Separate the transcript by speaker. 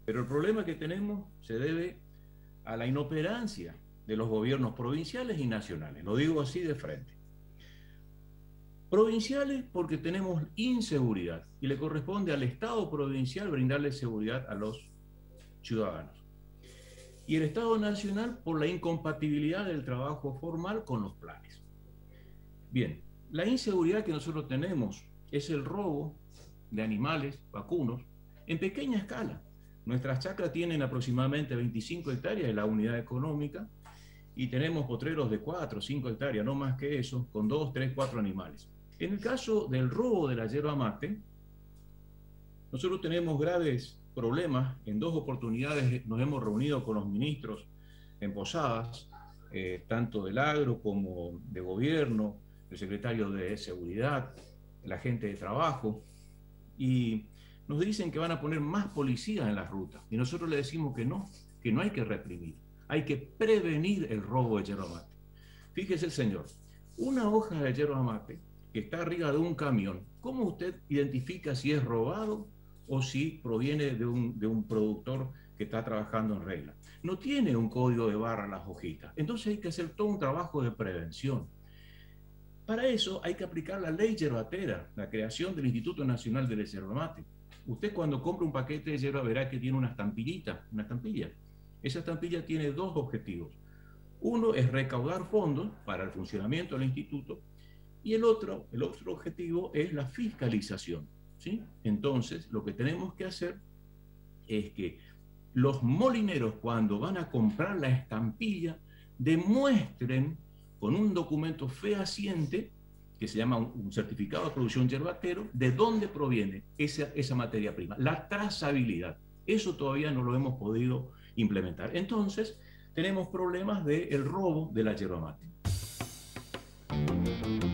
Speaker 1: Pero el problema que tenemos se debe a la inoperancia de los gobiernos provinciales y nacionales. Lo digo así de frente. Provinciales porque tenemos inseguridad y le corresponde al Estado provincial brindarle seguridad a los ciudadanos. Y el Estado nacional por la incompatibilidad del trabajo formal con los planes. Bien, la inseguridad que nosotros tenemos es el robo de animales vacunos en pequeña escala. Nuestras chacras tienen aproximadamente 25 hectáreas de la unidad económica y tenemos potreros de 4 o 5 hectáreas, no más que eso, con 2, 3, 4 animales. En el caso del robo de la yerba mate, nosotros tenemos graves problemas. En 2 oportunidades nos hemos reunido con los ministros en Posadas, tanto del agro como de gobierno, el secretario de seguridad, la gente de trabajo, y nos dicen que van a poner más policías en las rutas. Y nosotros le decimos que no hay que reprimir, hay que prevenir el robo de yerba mate. Fíjese el señor, una hoja de yerba mate que está arriba de un camión, ¿cómo usted identifica si es robado o si proviene de un productor que está trabajando en regla? No tiene un código de barra las hojitas. Entonces hay que hacer todo un trabajo de prevención. Para eso hay que aplicar la ley yerbatera, la creación del Instituto Nacional del Yerba Mate. Usted cuando compra un paquete de yerba verá que tiene una estampillita, una estampilla. Esa estampilla tiene 2 objetivos. Uno es recaudar fondos para el funcionamiento del instituto y el otro objetivo es la fiscalización, ¿sí? Entonces, lo que tenemos que hacer es que los molineros, cuando van a comprar la estampilla, demuestren con un documento fehaciente, que se llama un certificado de producción yerbatero, de dónde proviene esa materia prima, la trazabilidad. Eso todavía no lo hemos podido implementar. Entonces, tenemos problemas del robo de la yerba mate.